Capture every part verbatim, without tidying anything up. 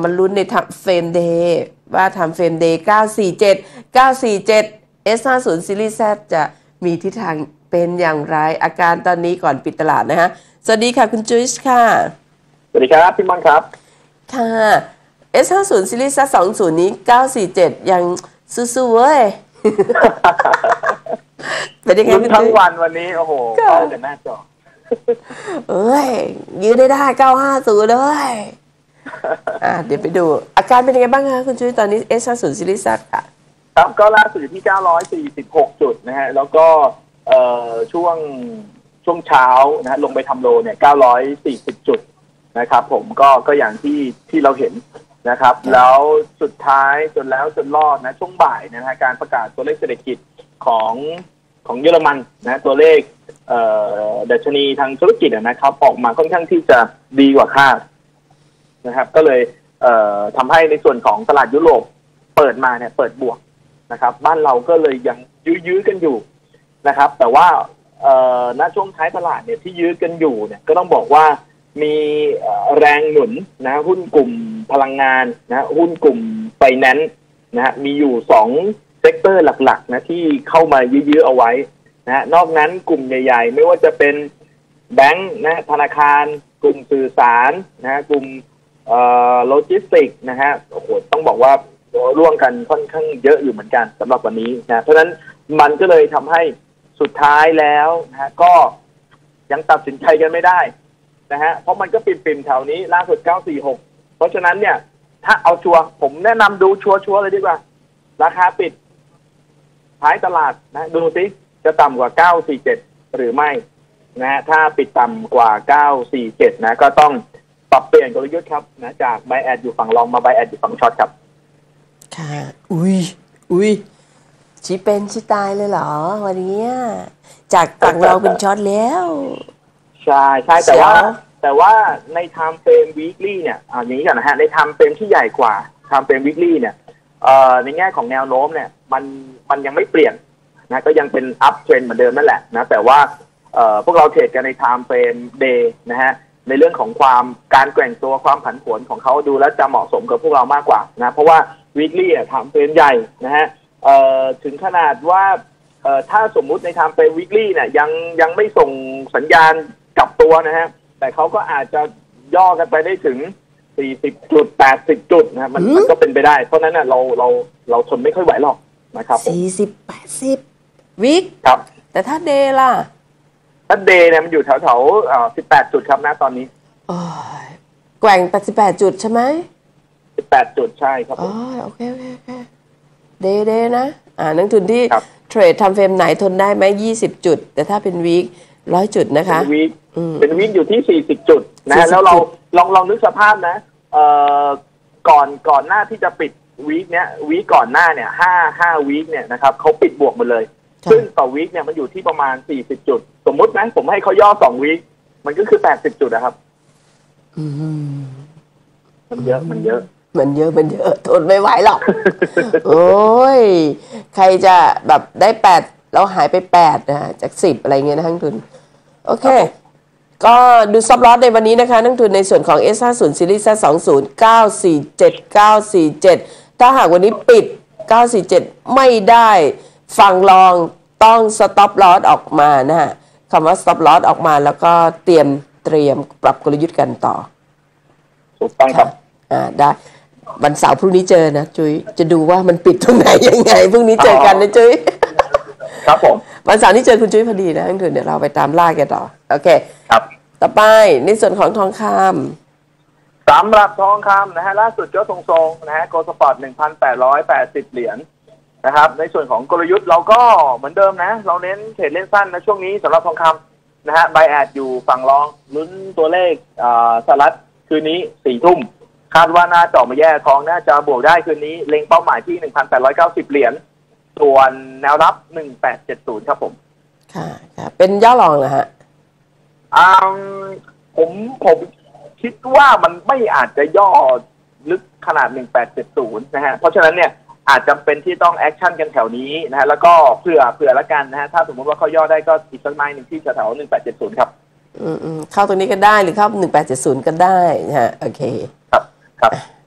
มันลุ้นในทำเฟรมเดย์ว่าทำเฟรมเดย์เก้าสี่เจ็ด เก้าสี่เจ็ด เอส ห้าสิบ Series Z จะมีทิศทางเป็นอย่างไรอาการตอนนี้ก่อนปิดตลาดนะฮะสวัสดีค่ะคุณจุ๊ยค่ะสวัสดีครับพี่มอนครับค่ะ เอส ห้าสิบ Series Z สองสิบนี้เก้าสี่เจ็ดยังสู้ๆเว้ยเป็นยังไงทั้งวันวันนี้โอ้โหเข้ากันหน้าจอเอ้ยยืนได้ได้เก้าห้าศูนย์เลยอ่าเดี๋ยวไปดูอาการเป็นยังไงบ้างคะคุณจุ้ยตอนนี้ เอส ห้าสิบ Series Z ค่ะครับก็ล่าสุดอยู่ที่เก้าร้อยสี่สิบหกจุดนะฮะแล้วก็เอ่อช่วงช่วงเช้านะฮะลงไปทำโลเนี่ยเก้าร้อยสี่สิบจุดนะครับผมก็ก็อย่างที่ที่เราเห็นนะครับแล้วสุดท้ายจนแล้วจนรอดนะช่วงบ่ายนะฮะการประกาศตัวเลขเศรษฐกิจของของเยอรมันนะตัวเลขเอ่อดัชนีทางธุรกิจนะครับออกมาค่อนข้างที่จะดีกว่าคาดนะครับก็เลยเอ่อทำให้ในส่วนของตลาดยุโรปเปิดมาเนี่ยเปิดบวกนะครับบ้านเราก็เลยยังยื้อๆกันอยู่นะครับแต่ว่าเอ่อณช่วงท้ายตลาดเนี่ยที่ยื้อกันอยู่เนี่ยก็ต้องบอกว่ามีแรงหนุนนะหุ้นกลุ่มพลังงานนะหุ้นกลุ่มไฟแนนซ์นะฮะมีอยู่สองเซกเตอร์หลักๆนะที่เข้ามายื้อๆเอาไว้นะนอกนั้นกลุ่มใหญ่ๆไม่ว่าจะเป็นแบงค์นะธนาคารกลุ่มสื่อสารนะกลุ่มเอ่อโลจิสติกนะฮะโอ้โหต้องบอกว่าร่วมกันค่อนข้างเยอะอยู่เหมือนกันสำหรับวันนี้นะเพราะฉะนั้นมันก็เลยทำให้สุดท้ายแล้วนะก็ยังตัดสินใจกันไม่ได้นะฮะเพราะมันก็ปิ่มๆแถวนี้ล่าสุดเก้าสี่หกเพราะฉะนั้นเนี่ยถ้าเอาชัวร์ผมแนะนำดูชัวร์ๆเลยดีกว่าราคาปิดท้ายตลาดนะดูสิจะต่ำกว่าเก้าสี่เจ็ดหรือไม่นะฮะถ้าปิดต่ำกว่าเก้าสี่เจ็ดนะก็ต้องปรับเปลี่ยนกลยุทธ์ครับนะจากไบแอดอยู่ฝั่งลองมาไบแอดอยู่ฝั่งช็อตครับค่ะอุ้ยอุ้ยชี้เป็นชี้ตายเลยเหรอวันนี้จากฝั่งเราเป็นช็อตแล้วใช่ใช่แต่ว่าแต่ว่าใน time frame weekly เนี่ยอ่าอย่างนี้ก่อนนะฮะใน time frame ที่ใหญ่กว่า time frame weekly เนี่ยเอ่อในแง่ของแนวโน้มเนี่ยมันมันยังไม่เปลี่ยนนะก็ยังเป็น up trend เหมือนเดิมนั่นแหละนะแต่ว่าเอ่อพวกเราเทรดกันใน time frame day นะฮะในเรื่องของความการแกว่งตัวความผันผวนของเขาดูแล้วจะเหมาะสมกับพวกเรามากกว่านะเพราะว่า weekly อ่ะ time frame ใหญ่นะฮะเอ่อถึงขนาดว่าเอ่อถ้าสมมุติใน time frame weekly เนี่ยยังยังไม่ส่งสัญญาณกลับตัวนะฮะแต่เขาก็อาจจะย่อกันไปได้ถึงสี่สิบจุดแปดสิบจุดนะมันมันก็เป็นไปได้เพราะนั้นน่ะเราเราเราทนไม่ค่อยไหวหรอกนะครับสี่สิบ แปดสิบวิกครับแต่ถ้าเดย์ล่ะถ้าเดย์เนี่ยมันอยู่แถวแถวเอ่อสิบแปดจุดครับนะตอนนี้อ๋อแกว่งแปดสิบแปดจุดใช่ไหมสิบแปดจุดใช่ครับอ๋อโอเคโอเคโอเคเดย์เดย์นะอ่านักทุนที่เทรดทำเฟรมไหนทนได้ไหมยี่สิบจุดแต่ถ้าเป็นวีคร้อยจุดนะคะเป็นวีคเป็นวีคอยู่ที่สี่สิบจุดนะแล้วเราลองลองนึกสภาพนะเอ่อก่อนก่อนหน้าที่จะปิดวีคเนี้ยวีคก่อนหน้าเนี่ยห้าห้าวีคเนี่ยนะครับเขาปิดบวกหมดเลยซึ่งต่อวีคเนี่ยมันอยู่ที่ประมาณสี่สิบจุดสมมุตินะผมให้เขาย่อสองวีคมันก็คือแปดสิบจุดนะครับมันเยอะมันเยอะมันเยอะมันเยอะทนไม่ไหวหรอกโอ้ยใครจะแบบได้แปดแล้วหายไปแปดนะจากสิบอะไรเงี้ยนะทั้งทุนโอเคก็ดูซับลอสในวันนี้นะคะนักทุนในส่วนของ เอส ห้าสิบ Series Z สองสิบ เก้าสี่เจ็ด เก้าสี่เจ็ดถ้าหากวันนี้ปิดเก้าสี่เจ็ดไม่ได้ฝั่งรองต้อง stop loss ออกมานะฮะคำว่า stop loss ออกมาแล้วก็เตรียมเตรียมปรับกลยุทธ์กันต่อถูกต้องครับอ่าได้วันเสาร์พรุ่งนี้เจอนะจุ้ยจะดูว่ามันปิดตรงไหนยังไงพรุ่งนี้เจอกันนะจุ้ยครับผมวันเสาร์นี้เจอคุณจุ้ยพอดีนะเดี๋ยวเราไปตามล่ากันต่อโอเคครับต่อไปในส่วนของทองคำสำหรับทองคำนะฮะล่าสุดก็ทรงๆนะฮะโกลด์สปอร์ต หนึ่งพันแปดร้อยแปดสิบ เหรียญนะครับในส่วนของกลยุทธ์เราก็เหมือนเดิมนะเราเน้นเทรดเล่นสั้นนะช่วงนี้สำหรับทองคำนะฮะไบแอดอยู่ฝั่งรองลุ้นตัวเลขสหรัฐคืนนี้สี่ทุ่มคาดว่าน่าจะออกมาแย่ทองน่าจะบวกได้คืนนี้เล็งเป้าหมายที่ หนึ่งพันแปดร้อยเก้าสิบ เหรียญส่วนแนวรับหนึ่งพันแปดร้อยเจ็ดสิบครับผมค่ะค่ะเป็นย่อรองเหรอฮะอ่าผมผมคิดว่ามันไม่อาจจะย่อลึกขนาดหนึ่งพันแปดร้อยเจ็ดสิบนะฮะเพราะฉะนั้นเนี่ยอาจจะเป็นที่ต้องแอคชั่นกันแถวนี้นะฮะแล้วก็เผื่อเผื่อละกันนะฮะถ้าสมมติว่าเขาย่อได้ก็อีกสักไม้หนึ่งที่แถวๆหนึ่งพันแปดร้อยเจ็ดสิบครับอืมๆเข้าตรงนี้ก็ได้หรือเข้าหนึ่งพันแปดร้อยเจ็ดสิบก็ได้นะฮะโอเคครับครับ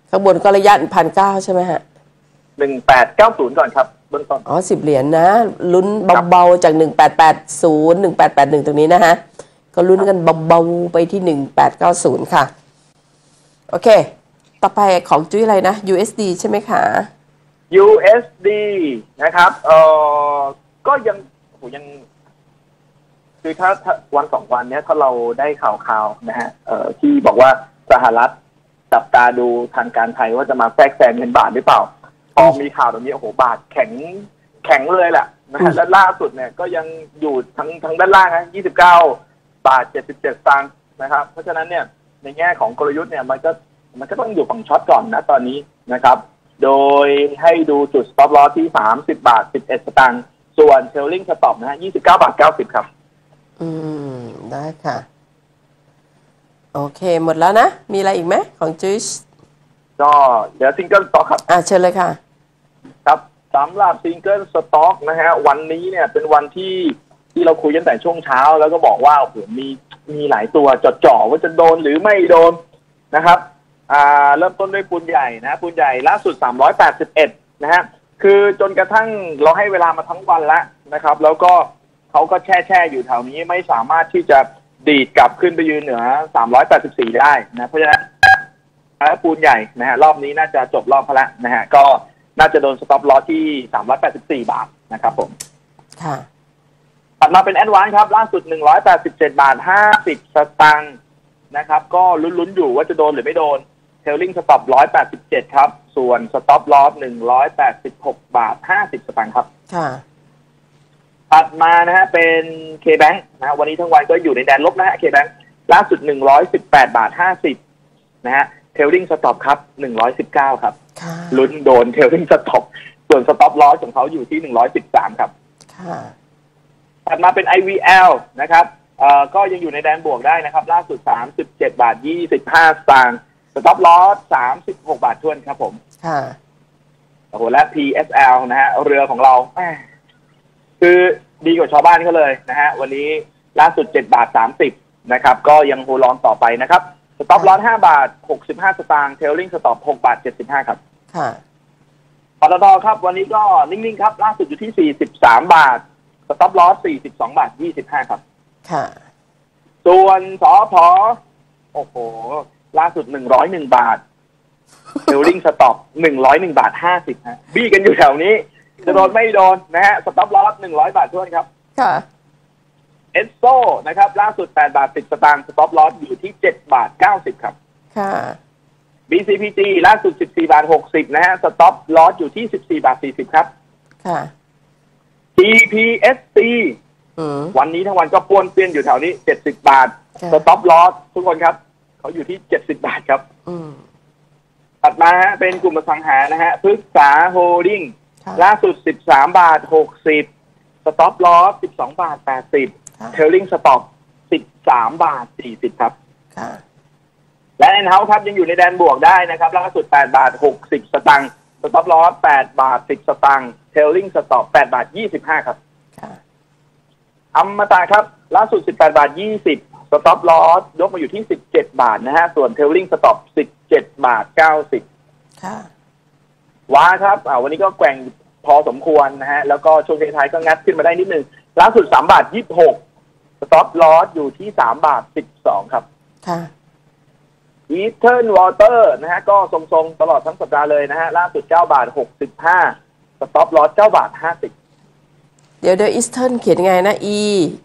ข้างบนก็ระยะพันเก้าใช่ไหมฮะหนึ่งแปดเก้าศูนย์ก่อนครับเบื้องต้นอ๋อสิบเหรียญนะลุ้นเบาๆจากหนึ่งแปดแปดศูนย์หนึ่งแปดแปดหนึ่งตรงนี้นะฮะก็ลุ้นกันเบาๆไปที่หนึ่งแปดเก้าศูนย์ค่ะโอเคต่อไปของจุ้ยอะไรนะ ยู เอส ดี ใช่ไหมคะยู เอส ดี นะครับเอ่อก็ยังโหยังคือถ้าวันสองวันเนี้ยถ้าเราได้ข่าวข่าวนะฮะเอ่อที่บอกว่าสหรัฐจับตาดูทางการไทยว่าจะมาแทรกแซงเงินบาทหรือเปล่าพอมีข่าวตรงนี้โอ้โหบาทแข็งแข็งเลยแหละนะฮะและล่าสุดเนี่ยก็ยังอยู่ทั้งทั้งด้านล่างนะยี่สิบเก้าบาทเจ็ดสิบเจ็ดสตางค์นะครับเพราะฉะนั้นเนี่ยในแง่ของกลยุทธ์เนี่ยมันก็มันก็ต้องอยู่ฝั่งช็อตก่อนนะตอนนี้นะครับโดยให้ดูจุด stop loss ที่สามสิบบาทสิบเอ็ดสตางค์ส่วน trailing stop นะฮะยี่สิบเก้าบาทเก้าสิบครับอืมได้ค่ะโอเคหมดแล้วนะมีอะไรอีกไหมของจุ้ยก็เดี๋ยวซิงเกิลสต็อกครับอ่าเชิญเลยค่ะครับสำหรับซิงเกิลสต็อกนะฮะวันนี้เนี่ยเป็นวันที่ที่เราคุยกันแต่ช่วงเช้าแล้วก็บอกว่าโอ้โหมีมีหลายตัวจ่อๆว่าจะโดนหรือไม่โดนนะครับอ่าเริ่มต้นด้วยปูนใหญ่นะปูนใหญ่ล่าสุดสามร้อยแปดสิบเอ็ดนะฮะคือจนกระทั่งเราให้เวลามาทั้งวันแล้วนะครับแล้วก็เขาก็แช่แช่อยู่แถวนี้ไม่สามารถที่จะดีดกลับขึ้นไปยืนเหนือสามร้อยแปดสิบสี่ได้นะเพราะฉะนั้นปูนใหญ่นะฮะรอบนี้น่าจะจบรอบพละนะฮะก็น่าจะโดนสต็อปลอสที่สามร้อยแปดสิบสี่บาทนะครับผมค่ะถัดมาเป็นแอดวานซ์ครับล่าสุดหนึ่งร้อยแปดสิบเจ็ดบาทห้าสิบสตางค์นะครับก็ลุ้นๆอยู่ว่าจะโดนหรือไม่โดนเทลลิ่งสต็อปหนึ่งร้อยแปดสิบเจ็ดครับส่วนสต็อปลอสหนึ่งร้อยแปดสิบหกบาทห้าสิบสตางค์ครับค่ะถัดมานะฮะเป็น K-Bank นะวันนี้ทั้งวันก็อยู่ในแดนลบนะฮะ K-Bank ล่าสุดหนึ่งร้อยสิบแปดบาทห้าสิบนะฮะเทลลิ่งสต็อปครับหนึ่งร้อยสิบเก้าครับลุ้นโดนเทลลิ่งสต็อปส่วนสต็อปลอสของเขาอยู่ที่หนึ่งร้อยสิบสามครับค่ะถัดมาเป็น ไอ วี แอล นะครับเอ่อก็ยังอยู่ในแดนบวกได้นะครับล่าสุดสามสิบเจ็ดบาทยี่สิบห้าสตางค์สต็อปลอสสามสิบหกบาททวนครับผมค่ะโอ้โหและ พี เอส แอล นะฮะเรือของเราคือดีกว่าชาวบ้านเขาเลยนะฮะวันนี้ล่าสุดเจ็ดบาทสามสิบนะครับก็ยังโฮลอนต่อไปนะครับสต็อปลอสห้าบาทหกสิบห้าสตางค์เทลลิ่งสต็อปหกบาทเจ็ดสิบห้าครับค่ะปตท.ครับวันนี้ก็นิ่งๆครับล่าสุดอยู่ที่สี่สิบสามบาทสต็อปลอสสี่สิบสองบาทยี่สิบห้าครับค่ะส่วนสผ.โอ้โหล่าสุดหนึ่งร้อยเอ็ดบาทเทลลิ่งสต็อปหนึ่งร้อยเอ็ดบาทห้าสิบฮะบี้กันอยู่แถวนี้จะโดนไม่โดนนะฮะสต็อปลอสหนึ่งร้อยบาททวนครับค่ะเอสโซนะครับล่าสุดแปดบาทสิบสตางค์สต็อปลอสอยู่ที่เจ็ดบาทเก้าสิบครับค่ะบี ซี พี จี ล่าสุดสิบสี่บาทหกสิบนะฮะสต็อปลอสอยู่ที่สิบสี่บาทสี่สิบครับค่ะที พี เอส ซี วันนี้ทั้งวันก็ป้วนเปี้ยนอยู่แถวนี้เจ็ดสิบบาทสต็อปลอสทุกคนครับเขาอยู่ที่เจ็ดสิบบาทครับถัดมาฮะเป็นกลุ่มอสังหานะฮะพฤกษาโฮลดิ้งล่าสุดสิบสามบาทหกสิบสต็อปลอสสิบสองบาทแปดสิบเทลลิ่งสต็อปสิบสามบาทสี่สิบครับและแอนเฮาส์ครับยังอยู่ในแดนบวกได้นะครับล่าสุดแปดบาทหกสิบสตางค์สต็อปลอสแปดบาทสิบสตางค์เทลลิ่งสต็อปแปดบาทยี่สิบห้าครับอมตะครับล่าสุดสิบแปดบาทยี่สิบสต็อปลอสยกมาอยู่ที่สิบเจ็ดบาทนะฮะส่วนเทลลิ่งสต็อปสิบเจ็ดบาทเก้าสิบค่ะว้าครับอ่าวันนี้ก็แกว่งพอสมควรนะฮะแล้วก็ช่วงท้ายก็งัดขึ้นมาได้นิดนึงล่าสุดสามบาทยี่สิบหกสต็อปลอสอยู่ที่สามบาทสิบสองครับค่ะอีเทิร์นวอเตอร์นะฮะก็ทรงๆตลอดทั้งสัปดาห์เลยนะฮะล่าสุดเก้าบาทหกสิบห้าสต็อปลอสเก้าบาทห้าสิบเดี๋ยวเดี๋ยวอีสเทิร์นเขียนไงนะ E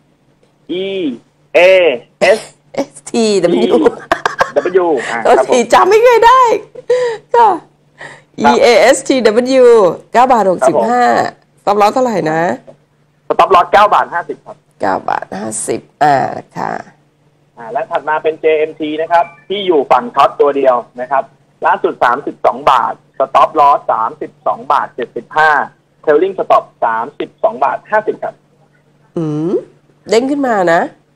E A S S T W W อ่าครับผมจำไม่เคยได้ก็ E A S T W เก้าบาทหกสิบห้าสต็อปลอสเท่าไหร่นะสต็อปลอสเก้าบาทห้าสิบครับเก้าบาทห้าสิบอ่าค่ะอ่าและถัดมาเป็น เจ เอ็ม ที นะครับที่อยู่ฝั่งช็อตตัวเดียวนะครับล่าสุดสามสิบสองบาทสต็อปลอสสามสิบสองบาทเจ็ดสิบห้าเทลลิ่งสต็อปสามสิบสองบาทห้าสิบครับอืมเด้งขึ้นมานะ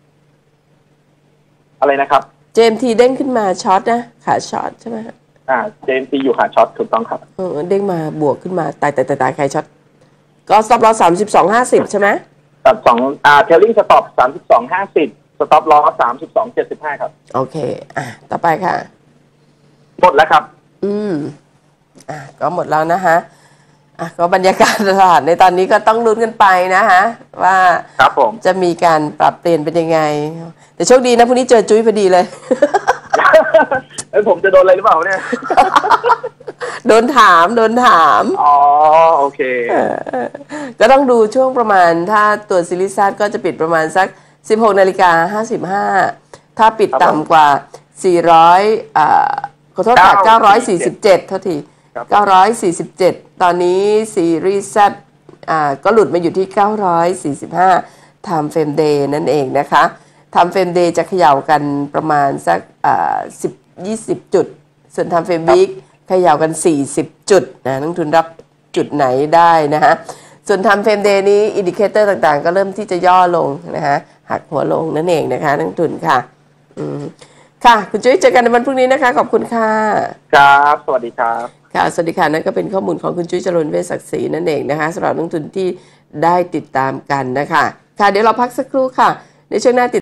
อะไรนะครับเจ เอ็ม ที เด้งขึ้นมาช็อตนะขาช็อตใช่ไหมฮะอ่า เจ เอ็ม ที อยู่ขาช็อตถูกต้องครับเออเด้งมาบวกขึ้นมาตายตายตายตายใครช็อตก็สต็อปลอสสามสิบสองห้าสิบใช่ไหมตัดสองอ่าเทลลิ่งสต็อปสามสิบสองห้าสิบสต็อปลอสสามสิบสองเจ็ดสิบห้าครับโอเคอ่ะต่อไปค่ะหมดแล้วครับออืมอ่ะก็หมดแล้วนะคะอ่ะก็บรรยากาศตลาดในตอนนี้ก็ต้องลุ้นกันไปนะคะว่าครับผมจะมีการปรับเปลี่ยนเป็นยังไงแต่โชคดีนะพรุ่งนี้เจอจุ้ยพอดีเลยเอ้ยผมจะโดนอะไรหรือเปล่าเนี่ยโดนถามโดนถามอ๋อโอเคก็ต้องดูช่วงประมาณถ้าตัวซิลิซัสก็จะปิดประมาณสักสิบหกนาฬิกาห้าสิบห้าถ้าปิดต่ำกว่าสี่ร้อยอ่าขอโทษค่ะเก้าร้อยสี่สิบเจ็ดเท่าทีเก้าร้อยสี่สิบเจ็ดตอนนี้ซีรีส์ Z อ่าก็หลุดมาอยู่ที่เก้าร้อยสี่สิบห้า Time Frame Day นั่นเองนะคะ Time Frame Day จะเขย่ากันประมาณสักอ่าสิบ ยี่สิบจุดส่วน Time Frame Week เขย่ากันสี่สิบจุดนะนักทุนรับจุดไหนได้นะฮะส่วน Time Frame Day นี้อินดิเคเตอร์ต่างๆก็เริ่มที่จะย่อลงนะฮะหักหัวลงนั่นเองนะคะนักทุนค่ะอืมค่ะคุณจุ้ยเจอกันในวันพรุ่งนี้นะคะขอบคุณค่ะครับสวัสดีครับค่ะสวัสดีค่ะนั่นก็เป็นข้อมูลของคุณจุ้ยจรณเวชศักดิ์ศรีนั่นเองนะคะสำหรับนักทุนที่ได้ติดตามกันนะคะค่ะเดี๋ยวเราพักสักครู่ค่ะในช่วงหน้าติด